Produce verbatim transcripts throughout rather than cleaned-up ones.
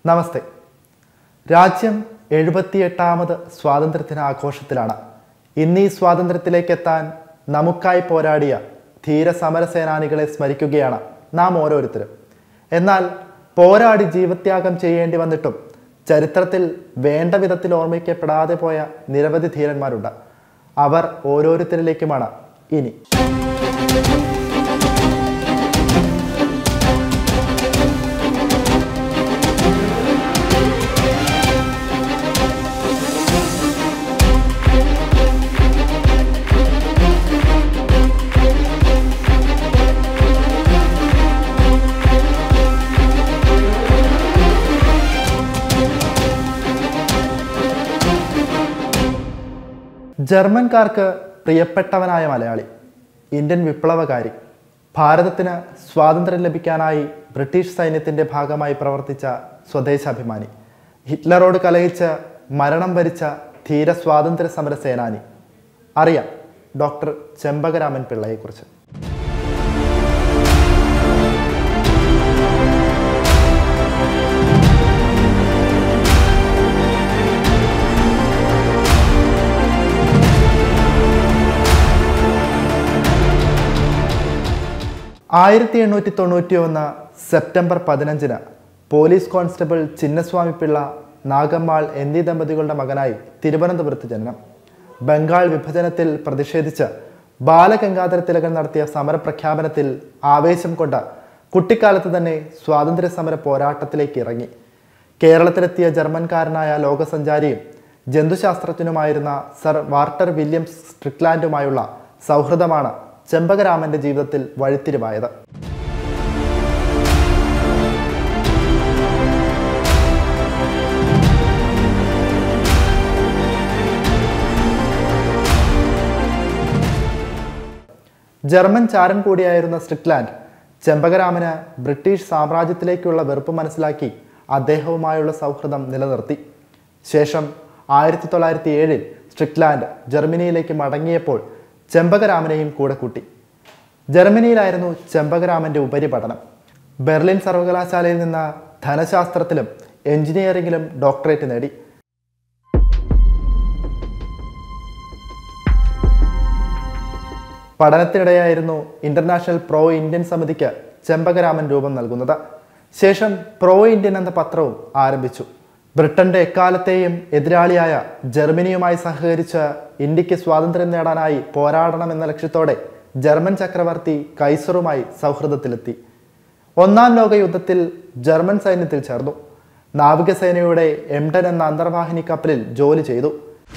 നമസ്തേ. രാജ്യം എഴുപത്തിയെട്ടാമത് സ്വാതന്ത്ര്യദിന ആഘോഷത്തിലാണ്. ഇന്ന് ഈ സ്വാതന്ത്ര്യത്തിലേക്കെത്താൻ നമുക്കായി പോരാടിയ ധീര സമരസേനാനികളെ സ്മരിക്കുകയാണ് നാം ഓരോരുത്തരും. എന്നാൽ പോരാടി ജീവത്യാഗം ചെയ്യേണ്ടി വന്നിട്ടും ചരിത്രത്തിൽ വേണ്ട വിധത്തിൽ ഓർമ്മിക്കപ്പെടാതെ പോയ നിരവധി ധീരന്മാരുണ്ട്. അവർ ഓരോരുത്തരിലേക്കുമാണ് ഇനി. ജർമ്മൻകാർക്ക് പ്രിയപ്പെട്ടവനായ മലയാളി, ഇന്ത്യൻ വിപ്ലവകാരി, ഭാരതത്തിന് സ്വാതന്ത്ര്യം ലഭിക്കാനായി ബ്രിട്ടീഷ് സൈന്യത്തിൻ്റെ ഭാഗമായി പ്രവർത്തിച്ച സ്വദേശാഭിമാനി, ഹിറ്റ്ലറോട് കലഹിച്ച് മരണം വരിച്ച ധീര സ്വാതന്ത്ര്യ സമര സേനാനി. അറിയാം ഡോക്ടർ ചെമ്പകരാമൻ പിള്ളയെക്കുറിച്ച്. ആയിരത്തി എണ്ണൂറ്റി തൊണ്ണൂറ്റി ഒന്ന് സെപ്റ്റംബർ പതിനഞ്ചിന് പോലീസ് കോൺസ്റ്റബിൾ ചിന്നസ്വാമി പിള്ള, നാഗമ്മാൾ എന്നീ ദമ്പതികളുടെ മകനായി തിരുവനന്തപുരത്ത് ജനനം. ബംഗാൾ വിഭജനത്തിൽ പ്രതിഷേധിച്ച് ബാലഗംഗാധര തിലകൻ നടത്തിയ സമരപ്രഖ്യാപനത്തിൽ ആവേശം കൊണ്ട് കുട്ടിക്കാലത്ത് തന്നെ സ്വാതന്ത്ര്യ സമര പോരാട്ടത്തിലേക്ക് ഇറങ്ങി. കേരളത്തിലെത്തിയ ജർമ്മൻകാരനായ ലോകസഞ്ചാരിയും ജന്തുശാസ്ത്രജ്ഞനുമായിരുന്ന സർ വാർട്ടർ വില്യംസ് സ്ട്രിക്ലാൻഡുമായുള്ള സൗഹൃദമാണ് ചെമ്പകരാമന്റെ ജീവിതത്തിൽ വഴിത്തിരിവായത്. ജർമ്മൻ ചാരൻ കൂടിയായിരുന്ന സ്ട്രിക്ലാൻഡ് ചെമ്പകരാമന് ബ്രിട്ടീഷ് സാമ്രാജ്യത്തിലേക്കുള്ള വെറുപ്പ് മനസ്സിലാക്കി അദ്ദേഹവുമായുള്ള സൗഹൃദം നിലനിർത്തി. ശേഷം ആയിരത്തി തൊള്ളായിരത്തി ഏഴിൽ സ്ട്രിക്ലാൻഡ് ജർമ്മനിയിലേക്ക് മടങ്ങിയപ്പോൾ ചെമ്പകരാമനെയും കൂടെ കൂട്ടി. ജർമ്മനിയിലായിരുന്നു ചെമ്പകരാമന്റെ ഉപരിപഠനം. ബെർലിൻ സർവകലാശാലയിൽ നിന്ന് ധനശാസ്ത്രത്തിലും എഞ്ചിനീയറിംഗിലും ഡോക്ടറേറ്റ് നേടി. പഠനത്തിനിടെയായിരുന്നു ഇന്റർനാഷണൽ പ്രോ ഇന്ത്യൻ സമിതിക്ക് ചെമ്പകരാമൻ രൂപം നൽകുന്നത്. ശേഷം പ്രോ ഇന്ത്യൻ എന്ന പത്രവും ആരംഭിച്ചു. ബ്രിട്ടന്റെ എക്കാലത്തെയും എതിരാളിയായ ജർമ്മനിയുമായി സഹകരിച്ച് ഇന്ത്യക്ക് സ്വാതന്ത്ര്യം നേടാനായി പോരാടണമെന്ന ലക്ഷ്യത്തോടെ ജർമ്മൻ ചക്രവർത്തി കൈസറുമായി സൗഹൃദത്തിലെത്തി. ഒന്നാം ലോക യുദ്ധത്തിൽ ജർമ്മൻ സൈന്യത്തിൽ ചേർന്നു. നാവികസേനയുടെ എംഡൻ എന്ന അന്തർവാഹിനി കപ്പലിൽ ജോലി ചെയ്തു.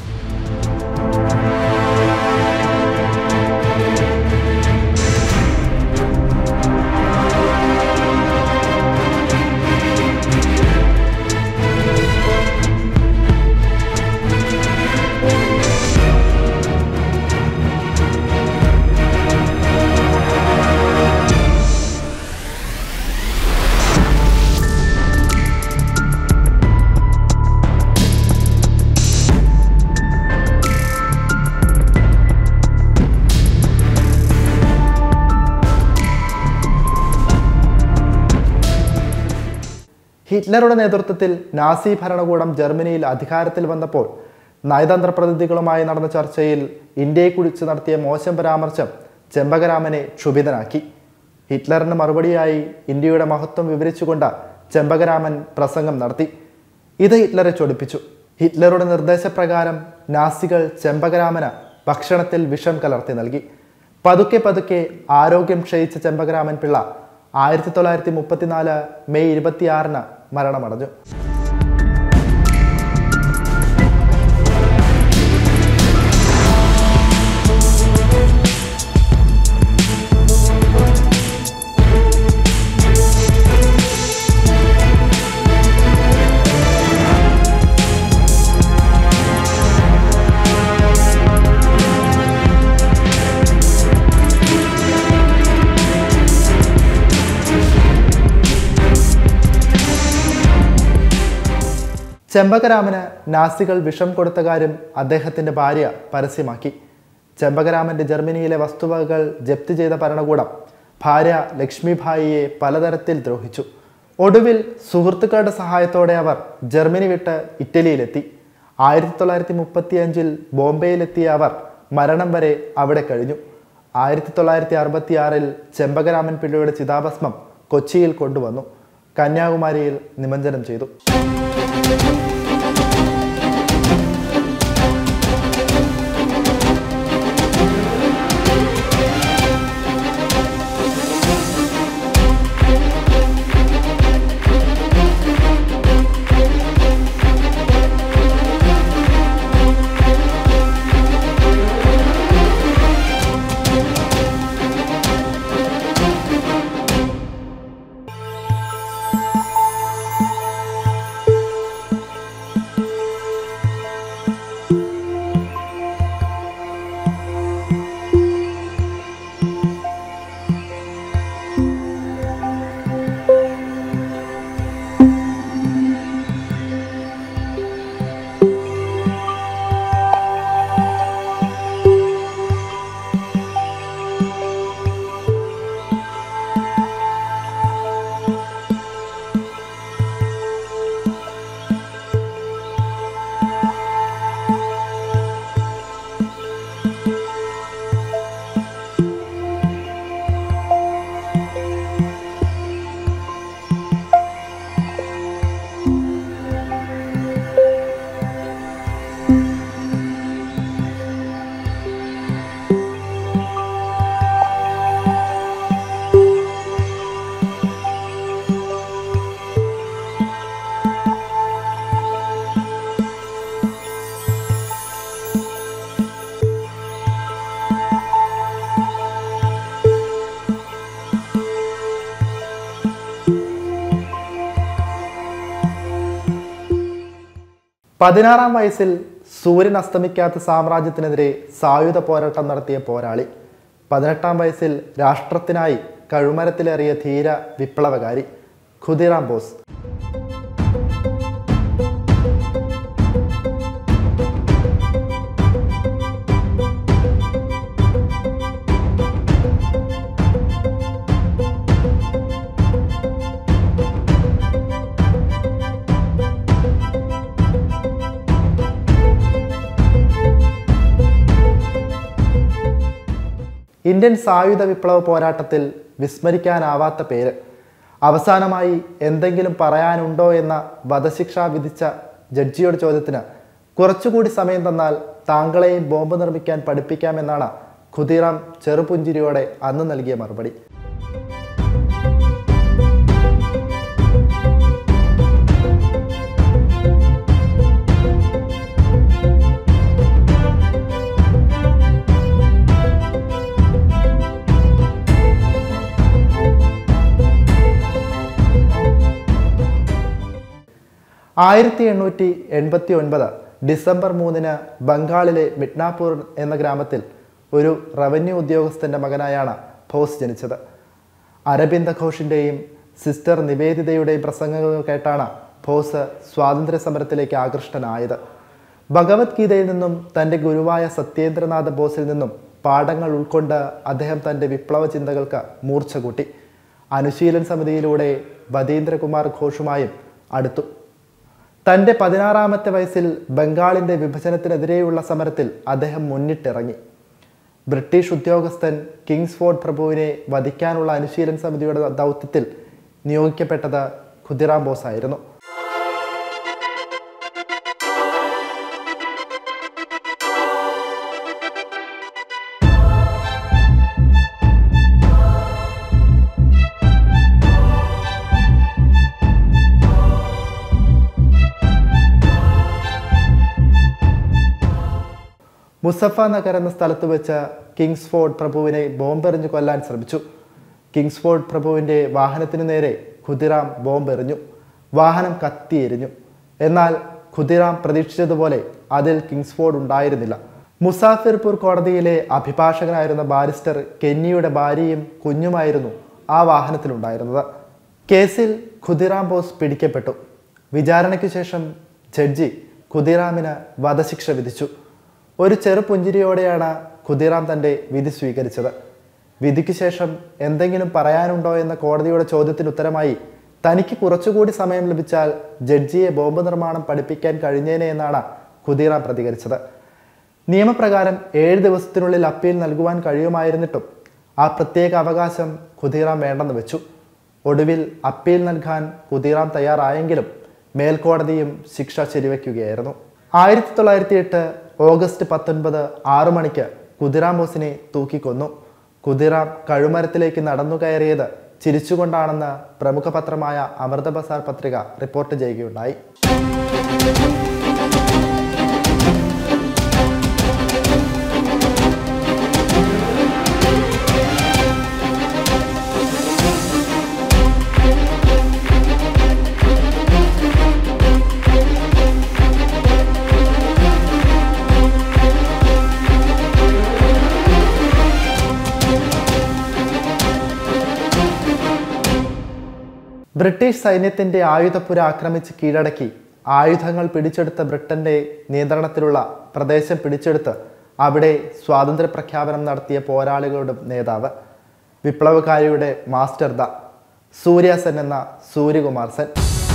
ഹിറ്റ്ലറുടെ നേതൃത്വത്തിൽ നാസി ഭരണകൂടം ജർമ്മനിയിൽ അധികാരത്തിൽ വന്നപ്പോൾ നയതന്ത്ര പ്രതിനിധികളുമായി നടന്ന ചർച്ചയിൽ ഇന്ത്യയെക്കുറിച്ച് നടത്തിയ മോശം പരാമർശം ചെമ്പകരാമനെ ക്ഷുഭിതനാക്കി. ഹിറ്റ്ലറിന് മറുപടിയായി ഇന്ത്യയുടെ മഹത്വം വിവരിച്ചുകൊണ്ട് ചെമ്പകരാമൻ പ്രസംഗം നടത്തി. ഇത് ഹിറ്റ്ലറെ ചൊടിപ്പിച്ചു. ഹിറ്റ്ലറുടെ നിർദ്ദേശപ്രകാരം നാസികൾ ചെമ്പകരാമന് ഭക്ഷണത്തിൽ വിഷം കലർത്തി നൽകി. പതുക്കെ പതുക്കെ ആരോഗ്യം ക്ഷയിച്ച ചെമ്പകരാമൻ പിള്ള ആയിരത്തി തൊള്ളായിരത്തി മുപ്പത്തിനാല് മെയ് ഇരുപത്തിയാറിന് മരണമടഞ്ഞു. ചെമ്പകരാമന് നാസികൾ വിഷം കൊടുത്ത കാര്യം അദ്ദേഹത്തിൻ്റെ ഭാര്യ പരസ്യമാക്കി. ചെമ്പകരാമൻ്റെ ജർമ്മനിയിലെ വസ്തുവകകൾ ജപ്തി ചെയ്ത ഭരണകൂടം ഭാര്യ ലക്ഷ്മിഭായിയെ പലതരത്തിൽ ദ്രോഹിച്ചു. ഒടുവിൽ സുഹൃത്തുക്കളുടെ സഹായത്തോടെ അവർ ജർമ്മനി വിട്ട് ഇറ്റലിയിലെത്തി. ആയിരത്തി തൊള്ളായിരത്തി മുപ്പത്തി അഞ്ചിൽ ബോംബെയിലെത്തിയ അവർ മരണം വരെ അവിടെ കഴിഞ്ഞു. ആയിരത്തി തൊള്ളായിരത്തി അറുപത്തി ആറിൽ ചെമ്പകരാമൻ പിള്ളയുടെ ചിതാഭസ്മം കൊച്ചിയിൽ കൊണ്ടുവന്നു കന്യാകുമാരിയിൽ നിമജ്ജനം ചെയ്തു. പതിനാറാം വയസ്സിൽ സൂര്യൻ അസ്തമിക്കാത്ത സാമ്രാജ്യത്തിനെതിരെ സായുധ പോരാട്ടം നടത്തിയ പോരാളി. പതിനെട്ടാം വയസ്സിൽ രാഷ്ട്രത്തിനായി കഴുമരത്തിലേറിയ ധീര വിപ്ലവകാരി ഖുദിറാം ബോസ്. ഇന്ത്യൻ സായുധ വിപ്ലവ പോരാട്ടത്തിൽ വിസ്മരിക്കാനാവാത്ത പേര്. അവസാനമായി എന്തെങ്കിലും പറയാനുണ്ടോ എന്ന വധശിക്ഷ വിധിച്ച ജഡ്ജിയുടെ ചോദ്യത്തിന് കുറച്ചുകൂടി സമയം തന്നാൽ താങ്കളെയും ബോംബ് നിർമ്മിക്കാൻ പഠിപ്പിക്കാമെന്നാണ് ഖുദിറാം ചെറുപുഞ്ചിരിയോടെ അന്ന് നൽകിയ മറുപടി. ആയിരത്തി എണ്ണൂറ്റി എൺപത്തി ഒൻപത് ഡിസംബർ മൂന്നിന് ബംഗാളിലെ മിഡ്നാപൂർ എന്ന ഗ്രാമത്തിൽ ഒരു റവന്യൂ ഉദ്യോഗസ്ഥൻ്റെ മകനായാണ് ബോസ് ജനിച്ചത്. അരബിന്ദ ഘോഷിൻ്റെയും സിസ്റ്റർ നിവേദിതയുടെയും പ്രസംഗങ്ങൾ കേട്ടാണ് ബോസ് സ്വാതന്ത്ര്യ സമരത്തിലേക്ക് ആകൃഷ്ടനായത്. ഭഗവത്ഗീതയിൽ നിന്നും തൻ്റെ ഗുരുവായ സത്യേന്ദ്രനാഥ ബോസിൽ നിന്നും പാഠങ്ങൾ ഉൾക്കൊണ്ട് അദ്ദേഹം തൻ്റെ വിപ്ലവ ചിന്തകൾക്ക് മൂർച്ച കൂട്ടി. അനുശീലൻ സമിതിയിലൂടെ ബദീന്ദ്രകുമാർ ഘോഷുമായും അടുത്തു. തൻ്റെ പതിനാറാമത്തെ വയസ്സിൽ ബംഗാളിൻ്റെ വിഭജനത്തിനെതിരെയുള്ള സമരത്തിൽ അദ്ദേഹം മുന്നിട്ടിറങ്ങി. ബ്രിട്ടീഷ് ഉദ്യോഗസ്ഥൻ കിങ്സ്ഫോർഡ് പ്രഭുവിനെ വധിക്കാനുള്ള അനുശീലൻ സമിതിയുടെ ദൗത്യത്തിൽ നിയോഗിക്കപ്പെട്ടത് ഖുദിറാം ബോസ് ആയിരുന്നു. മുസഫ നഗർ എന്ന സ്ഥലത്ത് വെച്ച് കിങ്സ്ഫോർഡ് പ്രഭുവിനെ ബോംബെറിഞ്ഞു കൊല്ലാൻ ശ്രമിച്ചു. കിങ്സ്ഫോർഡ് പ്രഭുവിൻ്റെ വാഹനത്തിനു നേരെ ഖുദിറാം ബോംബെറിഞ്ഞു. വാഹനം കത്തിയെരിഞ്ഞു. എന്നാൽ ഖുദിറാം പ്രതീക്ഷിച്ചതുപോലെ അതിൽ കിങ്സ്ഫോർഡ് ഉണ്ടായിരുന്നില്ല. മുസാഫിർപൂർ കോടതിയിലെ അഭിഭാഷകനായിരുന്ന ബാരിസ്റ്റർ കെന്നിയുടെ ഭാര്യയും കുഞ്ഞുമായിരുന്നു ആ വാഹനത്തിലുണ്ടായിരുന്നത്. കേസിൽ ഖുദിറാം ബോസ് പിടിക്കപ്പെട്ടു. വിചാരണയ്ക്ക് ശേഷം ജഡ്ജി ഖുദിറാമിന് വധശിക്ഷ വിധിച്ചു. ഒരു ചെറുപുഞ്ചിരിയോടെയാണ് ഖുദിറാം തൻ്റെ വിധി സ്വീകരിച്ചത്. വിധിക്ക് ശേഷം എന്തെങ്കിലും പറയാനുണ്ടോ എന്ന കോടതിയുടെ ചോദ്യത്തിന് ഉത്തരമായി തനിക്ക് കുറച്ചുകൂടി സമയം ലഭിച്ചാൽ ജഡ്ജിയെ ബോംബ് നിർമ്മാണം പഠിപ്പിക്കാൻ കഴിഞ്ഞേനെ എന്നാണ് ഖുദീറാം പ്രതികരിച്ചത്. നിയമപ്രകാരം ഏഴ് ദിവസത്തിനുള്ളിൽ അപ്പീൽ നൽകുവാൻ കഴിയുമായിരുന്നിട്ടും ആ പ്രത്യേക അവകാശം ഖുദീറാം വേണ്ടെന്ന് വെച്ചു. ഒടുവിൽ അപ്പീൽ നൽകാൻ ഖുദീറാം തയ്യാറായെങ്കിലും മേൽക്കോടതിയും ശിക്ഷ ശരിവയ്ക്കുകയായിരുന്നു. ആയിരത്തി തൊള്ളായിരത്തി എട്ട് ഓഗസ്റ്റ് പത്തൊൻപത് ആറു മണിക്ക് ഖുദീറാം ബോസിനെ തൂക്കിക്കൊന്നു. ഖുദീറാം കഴുമരത്തിലേക്ക് നടന്നു കയറിയത് ചിരിച്ചുകൊണ്ടാണെന്ന് പ്രമുഖ പത്രമായ അമൃത ബസാർ പത്രിക റിപ്പോർട്ട് ചെയ്യുകയുണ്ടായി. ബ്രിട്ടീഷ് സൈന്യത്തിന്റെ ആയുധപ്പുര ആക്രമിച്ച് കീഴടക്കി ആയുധങ്ങൾ പിടിച്ചെടുത്ത ബ്രിട്ടന്റെ നിയന്ത്രണത്തിലുള്ള പ്രദേശം പിടിച്ചെടുത്ത് അവിടെ സ്വാതന്ത്ര്യ പ്രഖ്യാപനം നടത്തിയ പോരാളികളുടെ നേതാവ്, വിപ്ലവകാരിയുടെ മാസ്റ്റർ ദ സൂര്യ സെൻ എന്ന സൂര്യകുമാർ സെൻ.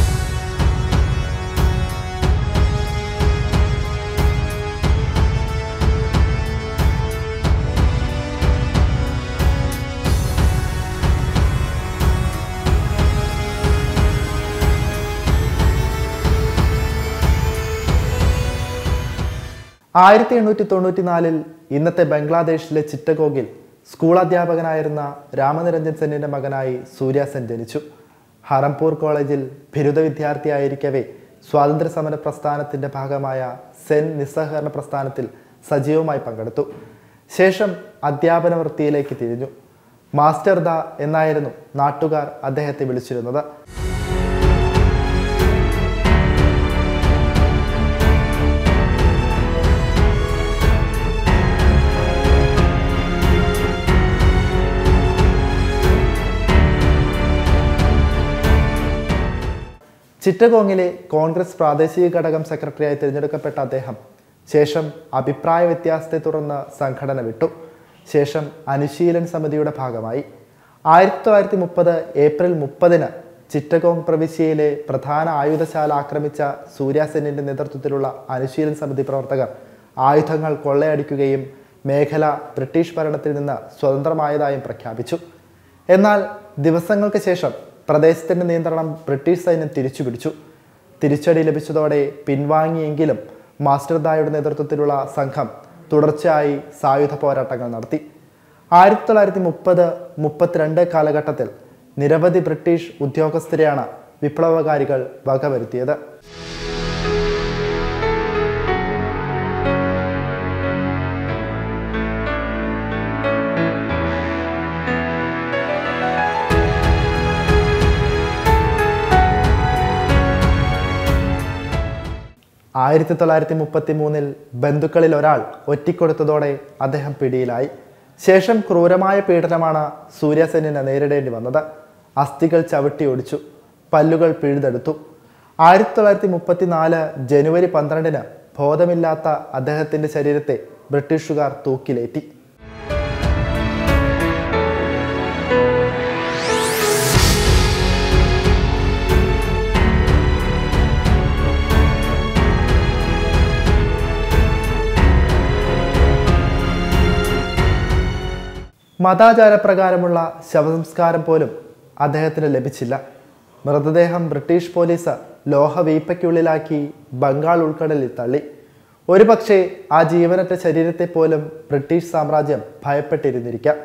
ആയിരത്തി എണ്ണൂറ്റി തൊണ്ണൂറ്റി നാലിൽ ഇന്നത്തെ ബംഗ്ലാദേശിലെ ചിറ്റഗോഗിൽ സ്കൂൾ അധ്യാപകനായിരുന്ന രാമനിരഞ്ജൻ സെന്നിന്റെ മകനായി സൂര്യ സെൻ ജനിച്ചു. ഹറംപൂർ കോളേജിൽ ബിരുദ വിദ്യാർത്ഥിയായിരിക്കവേ സ്വാതന്ത്ര്യ സമര പ്രസ്ഥാനത്തിന്റെ ഭാഗമായ സെൻ നിസ്സഹകരണ പ്രസ്ഥാനത്തിൽ സജീവമായി പങ്കെടുത്തു. ശേഷം അധ്യാപന വൃത്തിയിലേക്ക് തിരിഞ്ഞു. മാസ്റ്റർ ദ എന്നായിരുന്നു നാട്ടുകാർ അദ്ദേഹത്തെ വിളിച്ചിരുന്നത്. ചിറ്റഗോങ്ങിലെ കോൺഗ്രസ് പ്രാദേശിക ഘടകം സെക്രട്ടറിയായി തിരഞ്ഞെടുക്കപ്പെട്ട അദ്ദേഹം ശേഷം അഭിപ്രായ വ്യത്യാസത്തെ തുടർന്ന് സംഘടന വിട്ടു. ശേഷം അനുശീലൻ സമിതിയുടെ ഭാഗമായി. ആയിരത്തി തൊള്ളായിരത്തി മുപ്പത് ഏപ്രിൽ മുപ്പതിന് ചിറ്റഗോങ് പ്രവിശ്യയിലെ പ്രധാന ആയുധശാല ആക്രമിച്ച സൂര്യ സെന്നിന്റെ നേതൃത്വത്തിലുള്ള അനുശീലൻ സമിതി പ്രവർത്തകർ ആയുധങ്ങൾ കൊള്ളയടിക്കുകയും മേഖല ബ്രിട്ടീഷ് ഭരണത്തിൽ നിന്ന് സ്വതന്ത്രമായതായും പ്രഖ്യാപിച്ചു. എന്നാൽ ദിവസങ്ങൾക്ക് ശേഷം പ്രദേശത്തിന്റെ നിയന്ത്രണം ബ്രിട്ടീഷ് സൈന്യം തിരിച്ചുപിടിച്ചു. തിരിച്ചടി ലഭിച്ചതോടെ പിൻവാങ്ങിയെങ്കിലും മാസ്റ്റർ ദായുടെ നേതൃത്വത്തിലുള്ള സംഘം തുടർച്ചയായി സായുധ പോരാട്ടങ്ങൾ നടത്തി. ആയിരത്തി തൊള്ളായിരത്തി മുപ്പത് മുപ്പത്തിരണ്ട് കാലഘട്ടത്തിൽ നിരവധി ബ്രിട്ടീഷ് ഉദ്യോഗസ്ഥരെയാണ് വിപ്ലവകാരികൾ വകവരുത്തിയത്. ആയിരത്തി തൊള്ളായിരത്തി മുപ്പത്തി മൂന്നിൽ ബന്ധുക്കളിൽ ഒരാൾ ഒറ്റിക്കൊടുത്തതോടെ അദ്ദേഹം പിടിയിലായി. ശേഷം ക്രൂരമായ പീഡനമാണ് സൂര്യ സെന്നിന് നേരിടേണ്ടി വന്നത്. അസ്ഥികൾ ചവിട്ടി ഒടിച്ചു, പല്ലുകൾ പിഴുതെടുത്തു. ആയിരത്തി തൊള്ളായിരത്തി മുപ്പത്തി നാല് ജനുവരി പന്ത്രണ്ടിന് ബോധമില്ലാത്ത അദ്ദേഹത്തിന്റെ ശരീരത്തെ ബ്രിട്ടീഷുകാർ തൂക്കിലേറ്റി. മതാചാരപ്രകാരമുള്ള ശവസംസ്കാരം പോലും അദ്ദേഹത്തിന് ലഭിച്ചില്ല. മൃതദേഹം ബ്രിട്ടീഷ് പോലീസ് ലോഹവീപ്പയ്ക്കുള്ളിലാക്കി ബംഗാൾ ഉൾക്കടലിൽ തള്ളി. ഒരുപക്ഷെ ആ ജീവനറ്റ ശരീരത്തെ പോലും ബ്രിട്ടീഷ് സാമ്രാജ്യം ഭയപ്പെട്ടിരുന്നിരിക്കാം.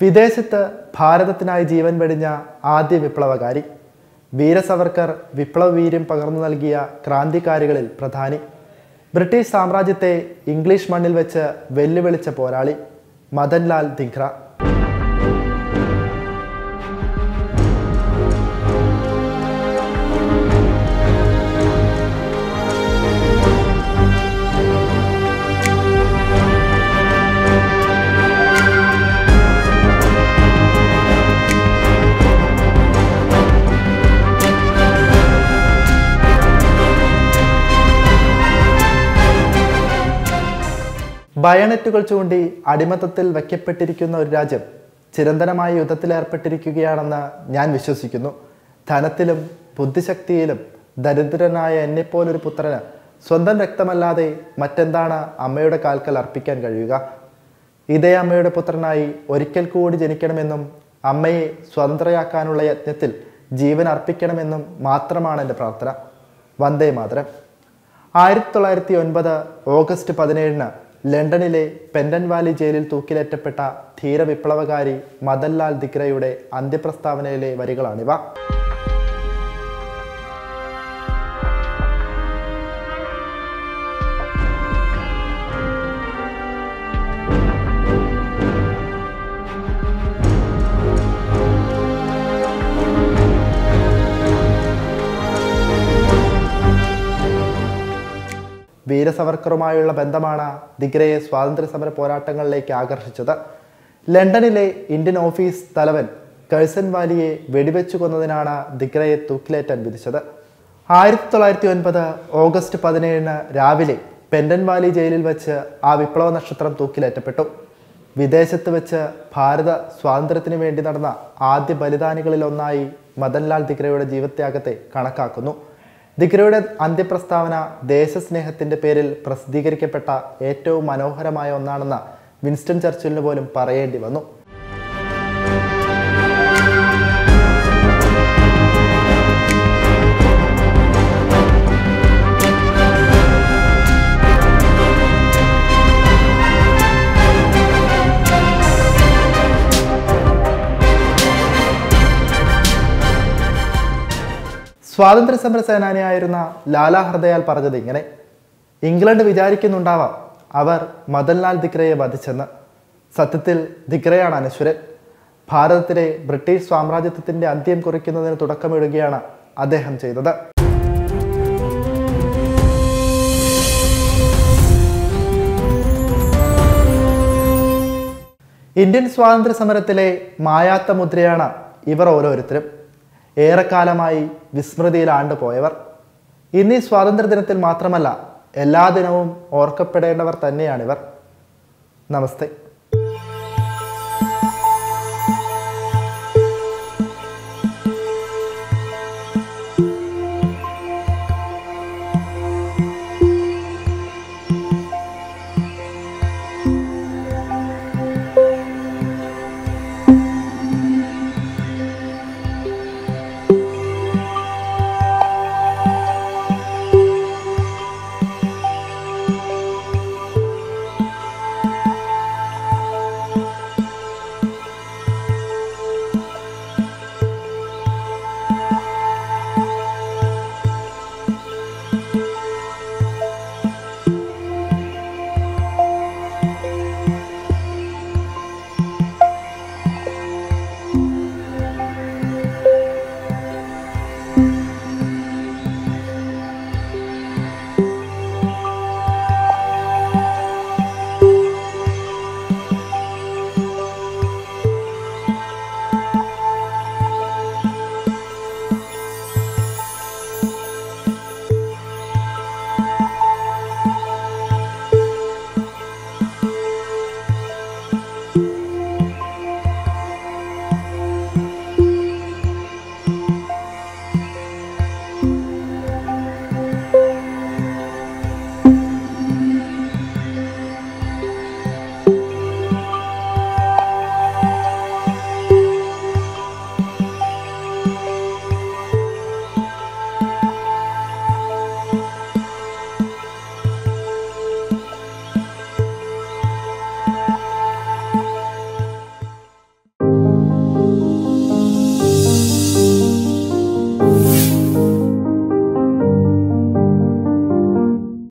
വിദേശത്ത് ഭാരതത്തിനായി ജീവൻ വെടിഞ്ഞ ആദ്യ വിപ്ലവകാരി. വീര സവർക്കർ വിപ്ലവ വീര്യം പകർന്നു നൽകിയ ക്രാന്തികാരികളിൽ പ്രധാനി. ബ്രിട്ടീഷ് സാമ്രാജ്യത്തെ ഇംഗ്ലീഷ് മണ്ണിൽ വെച്ച് വെല്ലുവിളിച്ച പോരാളി മദൻലാൽ ദിഗ്ര. ബയണറ്റുകൾ ചൂണ്ടി അടിമത്തത്തിൽ വയ്ക്കപ്പെട്ടിരിക്കുന്ന ഒരു രാജ്യം ചിരന്തനമായ യുദ്ധത്തിലേർപ്പെട്ടിരിക്കുകയാണെന്ന് ഞാൻ വിശ്വസിക്കുന്നു. ധനത്തിലും ബുദ്ധിശക്തിയിലും ദരിദ്രനായ എന്നെപ്പോലൊരു പുത്രന് സ്വന്തം രക്തമല്ലാതെ മറ്റെന്താണ് അമ്മയുടെ കാൽക്കൽ അർപ്പിക്കാൻ കഴിയുക? ഇതേ അമ്മയുടെ പുത്രനായി ഒരിക്കൽ കൂടി ജനിക്കണമെന്നും അമ്മയെ സ്വതന്ത്രയാക്കാനുള്ള യജ്ഞത്തിൽ ജീവൻ അർപ്പിക്കണമെന്നും മാത്രമാണ് എൻ്റെ പ്രാർത്ഥന. വന്ദേ മാതരം. ആയിരത്തി തൊള്ളായിരത്തി ഒൻപത് ഓഗസ്റ്റ് പതിനേഴിന് ലണ്ടനിലെ പെൻഡൻ വാലി ജയിലിൽ തൂക്കിലേറ്റപ്പെട്ട ധീര വിപ്ലവകാരി മദൻലാൽ ദിഗ്രയുടെ അന്ത്യപ്രസ്താവനയിലെ വരികളാണിവ. വീര സവർക്കറുമായുള്ള ബന്ധമാണ് ദിഗ്രയെ സ്വാതന്ത്ര്യ സമര പോരാട്ടങ്ങളിലേക്ക് ആകർഷിച്ചത്. ലണ്ടനിലെ ഇന്ത്യൻ ഓഫീസ് തലവൻ കഴ്സൺ വാലിയെ വെടിവെച്ചു കൊന്നതിനാണ് ദിഗ്രയെ തൂക്കിലേറ്റാൻ വിധിച്ചത്. ആയിരത്തി തൊള്ളായിരത്തി ഒൻപത് ഓഗസ്റ്റ് പതിനേഴിന് രാവിലെ പെൻഡൻ വാലി ജയിലിൽ വെച്ച് ആ വിപ്ലവ നക്ഷത്രം തൂക്കിലേറ്റപ്പെട്ടു. വിദേശത്ത് വെച്ച് ഭാരത സ്വാതന്ത്ര്യത്തിനു വേണ്ടി നടന്ന ആദ്യ ബലിദാനികളിൽ ഒന്നായി മദൻലാൽ ദിഗ്രയുടെ ജീവത്യാഗത്തെ കണക്കാക്കുന്നു. ദിഗ്രയുടെ അന്ത്യപ്രസ്താവന ദേശസ്നേഹത്തിൻ്റെ പേരിൽ പ്രസിദ്ധീകരിക്കപ്പെട്ട ഏറ്റവും മനോഹരമായ ഒന്നാണെന്ന് വിൻസ്റ്റൺ ചർച്ചിലിന് പോലും പറയേണ്ടി വന്നു. സ്വാതന്ത്ര്യ സമര സേനാനിയായിരുന്ന ലാലാ ഹർദയാൽ പറഞ്ഞത് ഇങ്ങനെ: ഇംഗ്ലണ്ട് വിചാരിക്കുന്നുണ്ടാവാം അവർ മദൻലാൽ ദിഗ്രയെ വധിച്ചെന്ന്. സത്യത്തിൽ ദിഗ്രയാണ് അനശ്വരൻ. ഭാരതത്തിലെ ബ്രിട്ടീഷ് സാമ്രാജ്യത്വത്തിൻ്റെ അന്ത്യം കുറിക്കുന്നതിന് തുടക്കമിടുകയാണ് അദ്ദേഹം ചെയ്തത്. ഇന്ത്യൻ സ്വാതന്ത്ര്യ സമരത്തിലെ മായാത്ത മുദ്രയാണ് ഇവർ ഓരോരുത്തരും. ഏറെക്കാലമായി വിസ്മൃതിയിൽ ആണ്ടുപോയവർ. ഇന്നീ സ്വാതന്ത്ര്യദിനത്തിൽ മാത്രമല്ല, എല്ലാ ദിനവും ഓർക്കപ്പെടേണ്ടവർ തന്നെയാണിവർ. നമസ്തേ.